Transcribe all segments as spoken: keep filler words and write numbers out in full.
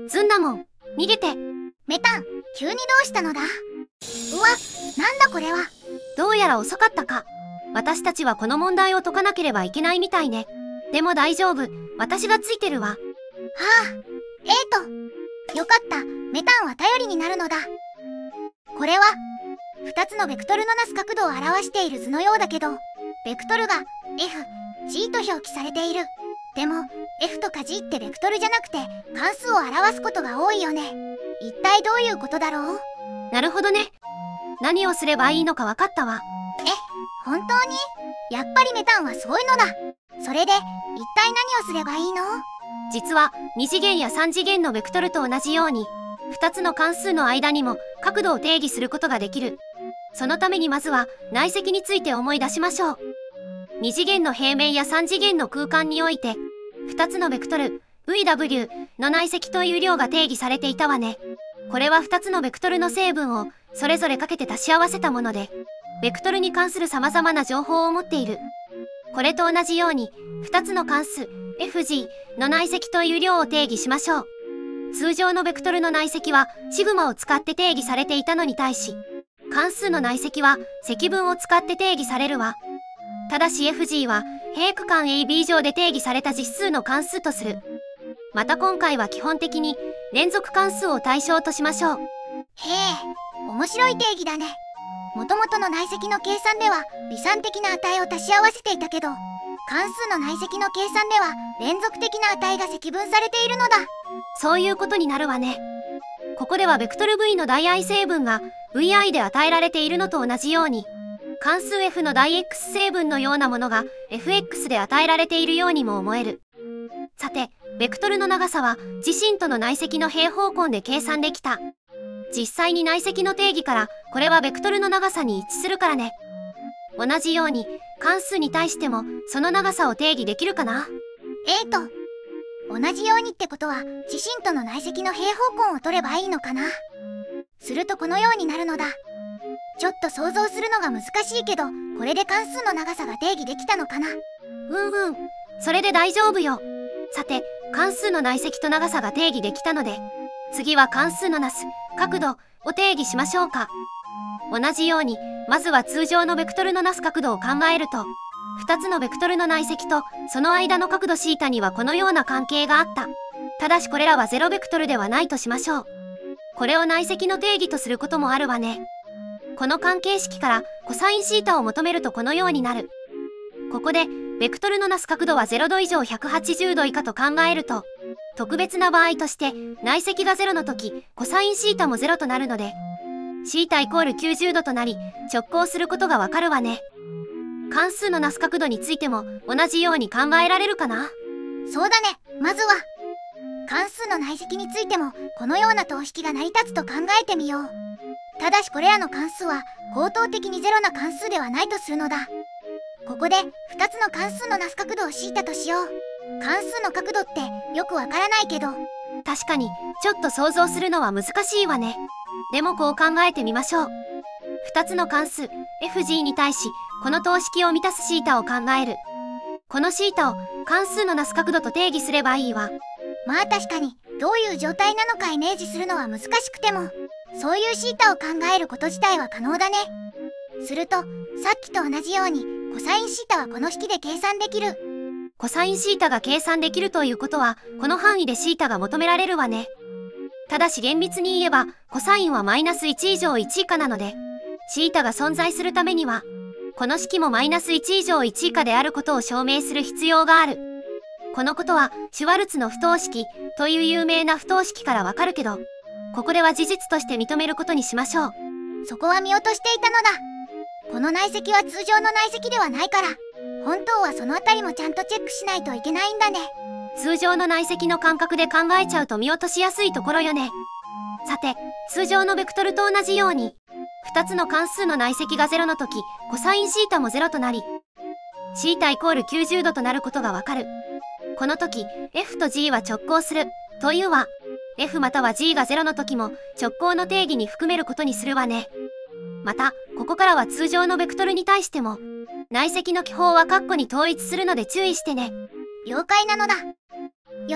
ずんだもん、逃げて。 メタン、急にどうしたのだ。うわ、なんだこれは。 どうやら遅かったか。私たちはこの問題を解かなければいけないみたいね。でも大丈夫、私がついてるわ。はあ、 えーと、よかった、メタンは頼りになるのだ。これは、ふたつのベクトルのなす角度を表している図のようだけど、ベクトルが エフ、ジー と表記されている。でも、F とか G ってベクトルじゃなくて関数を表すことが多いよね。一体どういうことだろう。 なるほどね。何をすればいいのか分かったわ。 え、本当に？やっぱりメタンはすごいのだ。それで、一体何をすればいいの？ 実は、に次元やさん次元のベクトルと同じように、ふたつの関数の間にも角度を定義することができる。そのためにまずは内積について思い出しましょう。に次元の平面やさん次元の空間において、ふたつのベクトル ブイダブリュー の内積という量が定義されていたわね。これはふたつのベクトルの成分をそれぞれかけて足し合わせたもので、ベクトルに関する様々な情報を持っている。これと同じように、ふたつの関数 エフジー の内積という量を定義しましょう。通常のベクトルの内積はシグマを使って定義されていたのに対し、関数の内積は積分を使って定義されるわ。ただし エフジー は平区間 エービー 上で定義された実数の関数とする。また今回は基本的に連続関数を対象としましょう。 へえ、面白い定義だね。もともとの内積の計算では離散的な値を足し合わせていたけど、関数の内積の計算では連続的な値が積分されているのだ。 そういうことになるわね。ここではベクトル V の大 I 成分が ブイアイ で与えられているのと同じように、関数 F の大 X 成分のようなものが エフエックス で与えられているようにも思える。さて、ベクトルの長さは自身との内積の平方根で計算できた。実際に内積の定義からこれはベクトルの長さに一致するからね。同じように関数に対してもその長さを定義できるかな。 えーと、同じようにってことは自身との内積の平方根を取ればいいのかな。するとこのようになるのだ。ちょっと想像するのが難しいけど、これで関数の長さが定義できたのかな。 うんうん、それで大丈夫よ。さて、関数の内積と長さが定義できたので、次は関数のなす角度を定義しましょうか。同じように、まずは通常のベクトルのなす角度を考えると、ふたつのベクトルの内積とその間の角度 θ にはこのような関係があった。ただしこれらはゼロベクトルではないとしましょう。これを内積の定義とすることもあるわね。この関係式からコサイン θ を求めるとこのようになる。ここで、ベクトルのなす角度はゼロど以上ひゃくはちじゅうど以下と考えると、特別な場合として内積がゼロの時、コサイン θ もゼロとなるので、θ イコールきゅうじゅうどとなり、直行することがわかるわね。関数のなす角度についても同じように考えられるかな。 そうだね。まずは、関数の内積についてもこのような等式が成り立つと考えてみよう。ただしこれらの関数は口頭的にゼロな関数ではないとするのだ。ここでふたつの関数のなす角度を θ としよう。関数の角度ってよくわからないけど、 確かにちょっと想像するのは難しいわね。でもこう考えてみましょう。ふたつの関数 エフジー に対しこの等式を満たす θ を考える。この θ を関数のなす角度と定義すればいいわ。 まあ確かにどういう状態なのかイメージするのは難しくても、そういう θ を考えること自体は可能だね。するとさっきと同じようにコサイン θ はこの式で計算できる。 コサイン θ が計算できるということはこの範囲で θ が求められるわね。ただし厳密に言えばコサインはマイナスいち以上いち以下なので、θ が存在するためにはこの式もマイナスいち以上いち以下であることを証明する必要がある。このことはシュワルツの不等式という有名な不等式からわかるけど、ここでは事実として認めることにしましょう。 そこは見落としていたのだ。この内積は通常の内積ではないから、本当はそのあたりもちゃんとチェックしないといけないんだね。 通常の内積の感覚で考えちゃうと見落としやすいところよね。さて、通常のベクトルと同じように、ふたつの関数の内積がゼロの時、コサイン θ もゼロとなり、θ イコールきゅうじゅうどとなることがわかる。この時、F と G は直行するというわ。F または G がゼロの時も直行の定義に含めることにするわね。また、ここからは通常のベクトルに対しても、内積の記法は括弧に統一するので注意してね。 了解なのだ。よし、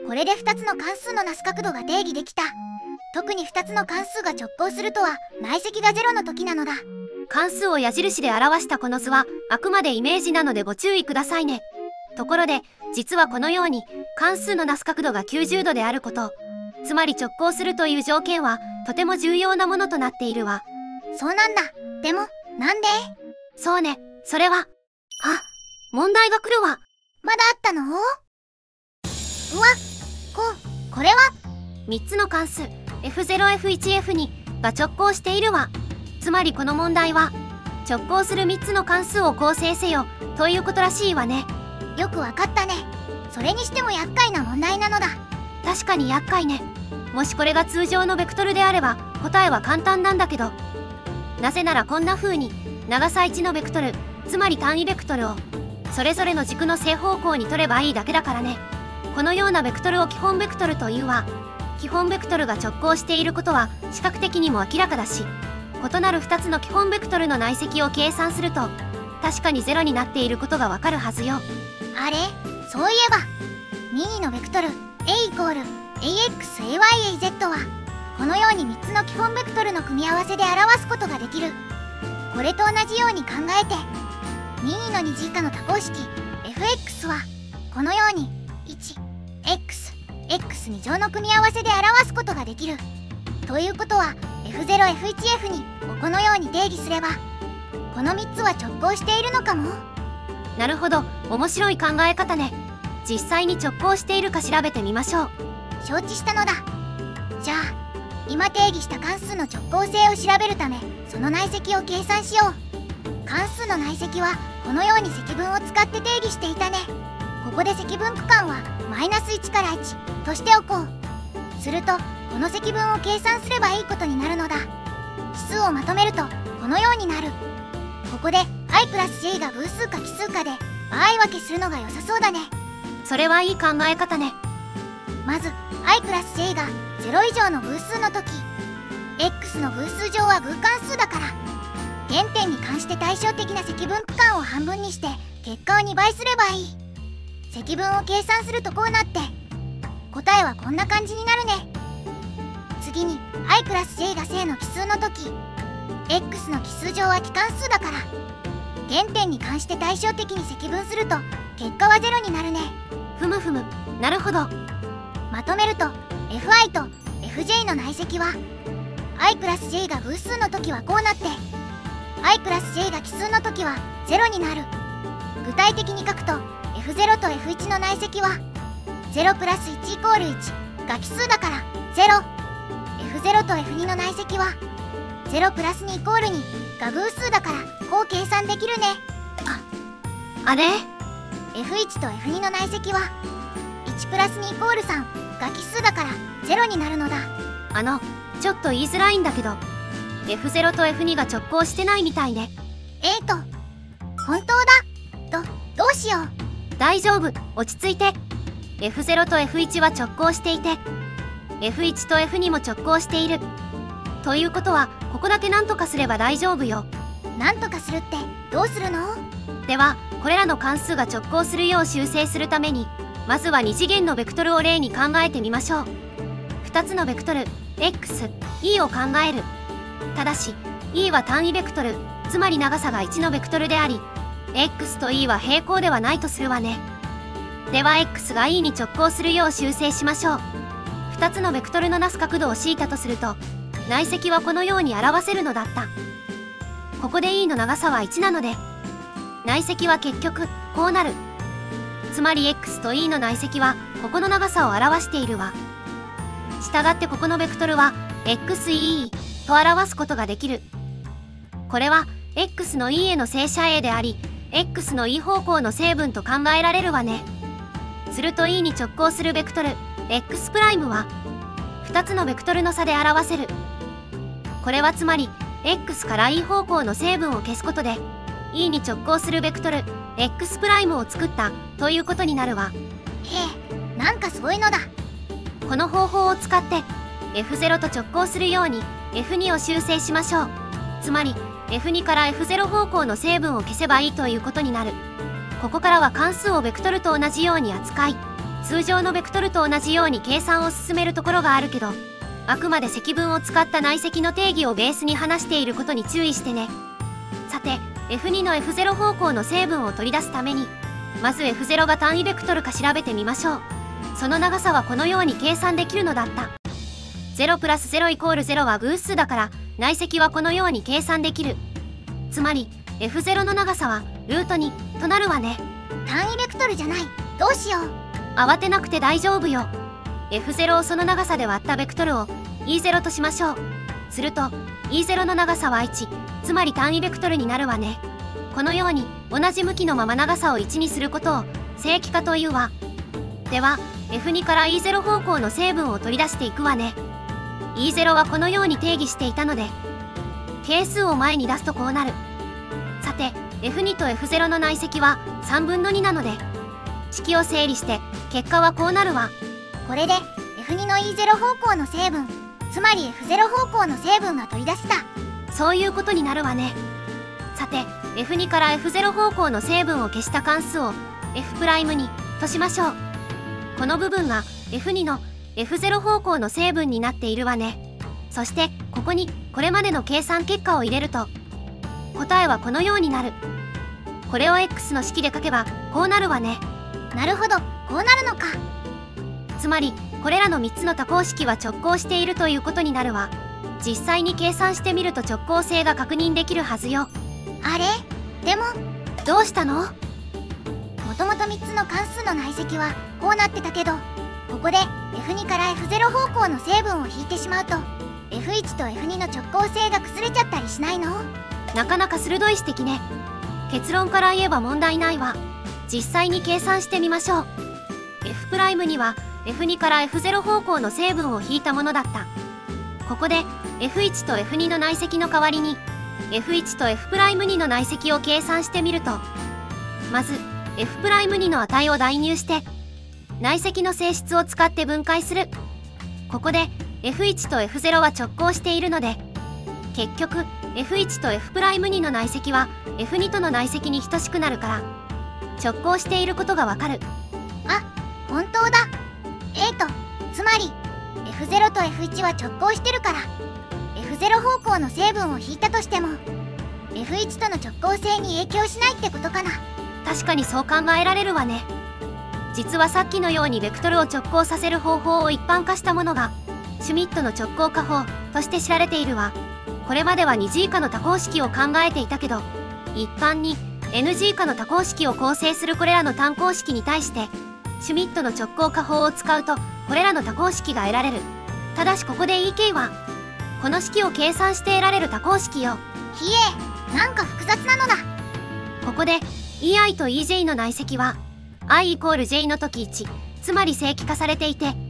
これでふたつの関数のなす角度が定義できた。特にふたつの関数が直行するとは内積がゼロの時なのだ。 関数を矢印で表したこの図はあくまでイメージなのでご注意くださいね。ところで実はこのように関数のなす角度がきゅうじゅうどであること、つまり直行するという条件はとても重要なものとなっているわ。 そうなんだ。でもなんで？ そうね、それは。あ、問題が来るわ。 まだあったの？うわ、こ、これはみっつの関数 エフゼロ、エフワン、エフツー が直行しているわ。つまりこの問題は直行するみっつの関数を構成せよということらしいわね。 よくわかったね。それにしても厄介な問題なのだ。 確かに厄介ね。もしこれが通常のベクトルであれば答えは簡単なんだけど、なぜならこんな風に長さいちのベクトル、つまり単位ベクトルをそれぞれの軸の正方向に取ればいいだけだからね。このようなベクトルを基本ベクトルというわ。基本ベクトルが直行していることは視覚的にも明らかだし、異なるふたつの基本ベクトルの内積を計算すると確かにゼロになっていることがわかるはずよ。 あれ、そういえば任意のベクトル A イコール エーエックス、エーワイ、エーゼット はこのようにみっつの基本ベクトルの組み合わせで表すことができる。これと同じように考えて任意のに次以下の多項式 エフエックス はこのように いちエックス、エックスに 乗の組み合わせで表すことができる。ということは エフゼロ、エフワン、エフツー をこのように定義すればこのみっつは直行しているのかも。 なるほど、面白い考え方ね。実際に直行しているか調べてみましょう。 承知したのだ。じゃあ今定義した関数の直行性を調べるためその内積を計算しよう。関数の内積はこのように積分を使って定義していたね。ここで積分区間はマイナスいちからいちとしておこう。するとこの積分を計算すればいいことになるのだ。指数をまとめるとこのようになる。ここで i プラス j が偶数か奇数かで場合分けするのが良さそうだね。 それはいい考え方ね。 まず i プラス j がゼロ以上の偶数の時 x の偶数上は偶関数だから原点に関して対照的な積分区間を半分にして結果をにばいすればいい。積分を計算するとこうなって答えはこんな感じになるね。次に i プラス j が正の奇数の時 x の奇数上は奇関数だから原点に関して対照的に積分すると結果はゼロになるね。 ふむふむ、なるほど。 まとめると エフアイ と エフジェイ の内積は i プラス j が偶数の時はこうなって i プラス j が奇数の時はゼロになる。具体的に書くと エフゼロ と エフワン の内積はゼロプラスいちイコールいちが奇数だからゼロ。エフゼロ と エフツー の内積はゼロプラスにイコールにが偶数だからこう計算できるね。 あ、あれエフワン と エフツー の内積はいちプラスにイコールさんが奇数だからゼロになるのだ。 あの、ちょっと言いづらいんだけど エフゼロ と エフツー が直行してないみたいね。 えーと本当だ。ど、どうしよう。 大丈夫、落ち着いて。 エフゼロ と エフワン は直行していて エフワン と エフツー も直行している。ということはここだけ何とかすれば大丈夫よ。 何とかするってどうするの？ ではこれらの関数が直行するよう修正するためにまずはに次元のベクトルを例に考えてみましょう。ふたつのベクトル x、e を考える。ただし e は単位ベクトル、つまり長さがいちのベクトルであり x と e は平行ではないとするわね。では x が e に直行するよう修正しましょう。ふたつのベクトルのなす角度を θ とすると内積はこのように表せるのだった。ここで e の長さはいちなので内積は結局こうなる。つまり x と e の内積はここの長さを表しているわ。したがってここのベクトルは エックスイー と表すことができる。これは x の e への正社 a であり x の e 方向の成分と考えられるわね。すると e に直行するベクトル x' はふたつのベクトルの差で表せる。これはつまり x から e 方向の成分を消すことで e に直行するベクトル x' を作ったということになるわ。 へえ、なんかそういうのだ。 この方法を使って エフゼロ と直行するように エフツー を修正しましょう。つまり エフツー から エフゼロ 方向の成分を消せばいいということになる。ここからは関数をベクトルと同じように扱い通常のベクトルと同じように計算を進めるところがあるけど、あくまで積分を使った内積の定義をベースに話していることに注意してね。さて エフに の エフゼロ 方向の成分を取り出すために、まず エフゼロ が単位ベクトルか調べてみましょう。その長さはこのように計算できるのだった。ゼロプラスゼロイコールゼロは偶数だから、内積はこのように計算できる。つまり エフゼロ の長さはルートにとなるわね。 単位ベクトルじゃない。どうしよう。 慌てなくて大丈夫よ。エフゼロ をその長さで割ったベクトルを イーゼロ としましょう。すると イーゼロ の長さはいち、つまり単位ベクトルになるわね。このように同じ向きのまま長さをいちにすることを正規化というわ。では エフに から イーゼロ 方向の成分を取り出していくわね。イーゼロ はこのように定義していたので、係数を前に出すとこうなる。さて エフに と エフゼロ の内積はさんぶんのになので、式を整理して結果はこうなるわ。 これで エフに の イーゼロ 方向の成分、つまり エフゼロ 方向の成分が取り出せた。 そういうことになるわね。さて エフに から エフゼロ 方向の成分を消した関数を F' にとしましょう。この部分が エフに の エフゼロ 方向の成分になっているわね。そしてここにこれまでの計算結果を入れると、答えはこのようになる。これを X の式で書けばこうなるわね。 なるほど、こうなるのか。 つまりこれらのみっつの多項式は直行しているということになるわ。実際に計算してみると直行性が確認できるはずよ。 あれ？でもどうしたの？ もともとみっつの関数の内積はこうなってたけど、ここで エフに から エフゼロ 方向の成分を引いてしまうと エフいち と エフに の直行性が崩れちゃったりしないの？ なかなか鋭い指摘ね。結論から言えば問題ないわ。実際に計算してみましょう。F' には エフに から エフゼロ 方向の成分を引いたものだった。ここで エフいち と エフに の内積の代わりに エフいち と エフプライムに の内積を計算してみると、まず エフプライムに の値を代入して内積の性質を使って分解する。ここで エフいち と エフゼロ は直行しているので、結局 エフいち と エフプライムに の内積は エフに との内積に等しくなるから直行していることがわかる。 あ、本当だ。えーとつまり エフゼロ と エフいち は直行してるから、 エフゼロ 方向の成分を引いたとしても エフいち との直行性に影響しないってことかな。 確かにそう考えられるわね。実はさっきのようにベクトルを直行させる方法を一般化したものがシュミットの直行化法として知られているわ。これまではに次以下の多項式を考えていたけど、一般に エヌ次以下の多項式を構成するこれらの単項式に対してシュミットの直行化法を使うとこれらの多項式が得られる。ただしここで イーケー はこの式を計算して得られる多項式よ。 ひえ、なんか複雑なのだ。 ここで イーアイ と イージェー の内積は i イコール j の時いち、つまり正規化されていて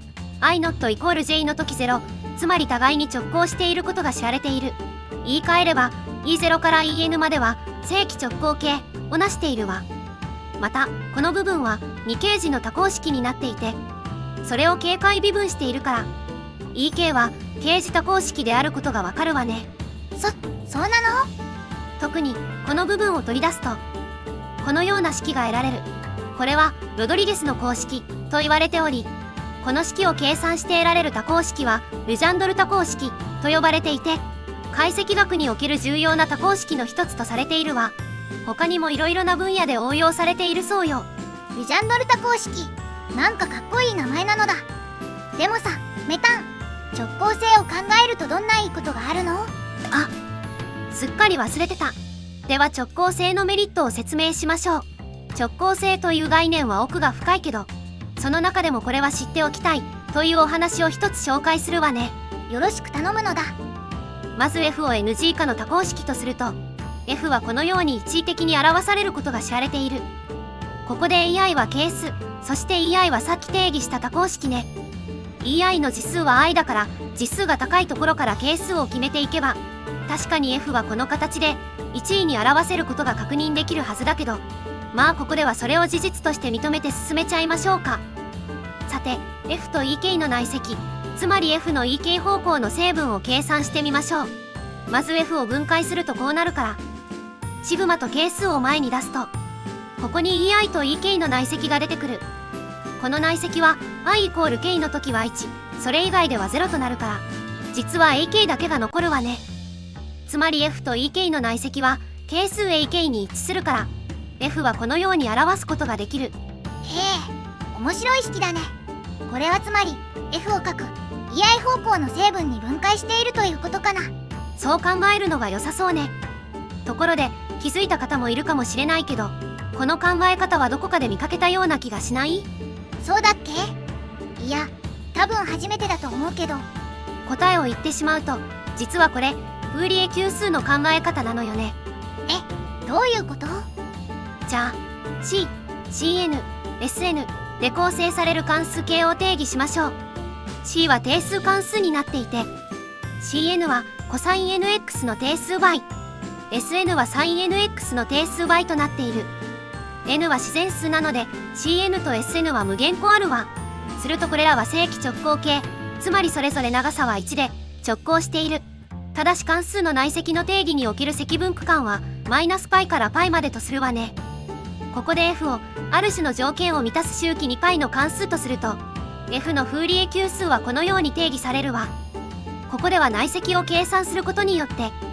i ノットイコール j の時ゼロ、つまり互いに直行していることが知られている。言い換えれば イーゼロ から イーエヌ までは正規直行形をなしているわ。またこの部分はに形次の多項式になっていて、それを警戒微分しているから イーケー は形次多項式であることがわかるわね。 そ、そうなの？ 特にこの部分を取り出すとこのような式が得られる。これはロドリゲスの公式と言われており、この式を計算して得られる多項式はルジャンドル多項式と呼ばれていて、解析学における重要な多項式の一つとされているわ。他にもいろいろな分野で応用されているそうよ。 ルジャンドル多項式、なんかかっこいい名前なのだ。でもさ、メタン、直行性を考えるとどんないいことがあるの？ あ、すっかり忘れてた。では直行性のメリットを説明しましょう。直行性という概念は奥が深いけど、その中でもこれは知っておきたいというお話を一つ紹介するわね。 よろしく頼むのだ。 まず F を エヌジー 以下の多項式とすると、 F はこのように一時的に表されることが知られている。ここで イーアイ は係数、そして イーアイ はさっき定義した多項式ね。 イーアイ の次数は i だから、次数が高いところから係数を決めていけば、確かに F はこの形でいちいに表せることが確認できるはずだけど、まあここではそれを事実として認めて進めちゃいましょうか。さて F と イーケー の内積、つまり F の イーケー 方向の成分を計算してみましょう。まず F を分解するとこうなるから、シグマと係数を前に出すとここに イーアイ と イーケー の内積が出てくる。 この内積は i イコール k の時はいち、それ以外ではゼロとなるから、実は エーケー だけが残るわね。つまり F と イーケー の内積は係数 エーケー に一致するから、F はこのように表すことができる。へえ、 面白い式だね。これはつまり F を書く イーアイ 方向の成分に分解しているということかな。 そう考えるのが良さそうね。ところで気づいた方もいるかもしれないけど、この考え方はどこかで見かけたような気がしない？ そうだっけ？いや、多分初めてだと思うけど。 答えを言ってしまうと、実はこれフーリエ級数の考え方なのよね。 え、どういうこと？ じゃあ C、シーエヌ、エスエヌ で構成される関数形を定義しましょう。 C は定数関数になっていて、 シーエヌ はコサイン エヌエックス の定数倍、 エスエヌ はサイン エヌエックス の定数倍となっている。 N は自然数なので シーエヌ と エスエヌ は無限個あるわ。するとこれらは正規直行形、つまりそれぞれ長さはいちで直行している。ただし関数の内積の定義における積分区間はマイナス π から π までとするわね。ここで F をある種の条件を満たす周期 に π の関数とすると、 F のフーリエ級数はこのように定義されるわ。ここでは内積を計算することによって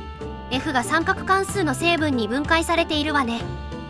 F が三角関数の成分に分解されているわね。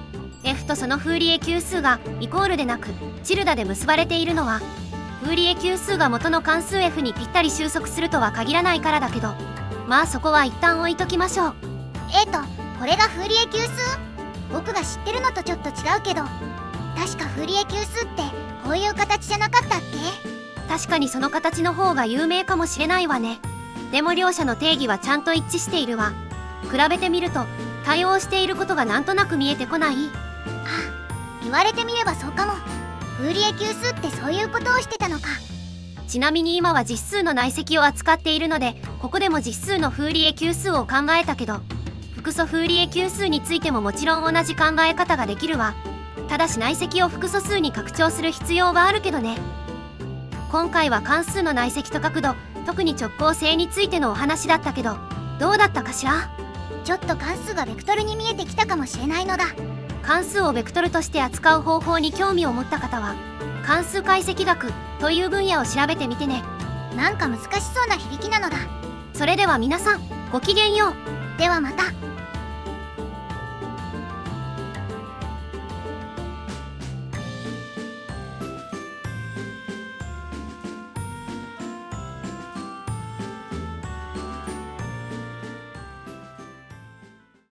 F とそのフーリエ級数がイコールでなくチルダで結ばれているのは、フーリエ級数が元の関数 F にぴったり収束するとは限らないからだけど、まあそこは一旦置いときましょう。 えーと、これがフーリエ級数？僕が知ってるのとちょっと違うけど、確かフーリエ級数ってこういう形じゃなかったっけ？ 確かにその形の方が有名かもしれないわね。でも両者の定義はちゃんと一致しているわ。比べてみると対応していることがなんとなく見えてこない？ あ、言われてみればそうかも。フーリエ級数ってそういうことをしてたのか。 ちなみに今は実数の内積を扱っているので、ここでも実数のフーリエ級数を考えたけど、複素フーリエ級数についてももちろん同じ考え方ができるわ。ただし内積を複素数に拡張する必要はあるけどね。今回は関数の内積と角度、特に直行性についてのお話だったけど、どうだったかしら？ ちょっと関数がベクトルに見えてきたかもしれないのだ。 関数をベクトルとして扱う方法に興味を持った方は、関数解析学という分野を調べてみてね。 なんか難しそうな響きなのだ。 それでは皆さん、ごきげんよう。 ではまた。